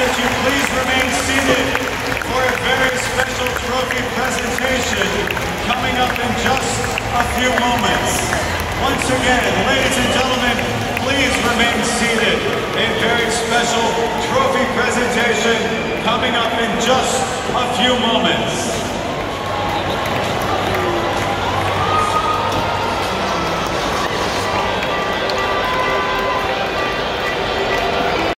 that you please remain seated for a very special trophy presentation coming up in just a few moments. Once again, ladies and gentlemen, please remain seated. A very special trophy presentation coming up in just a few moments.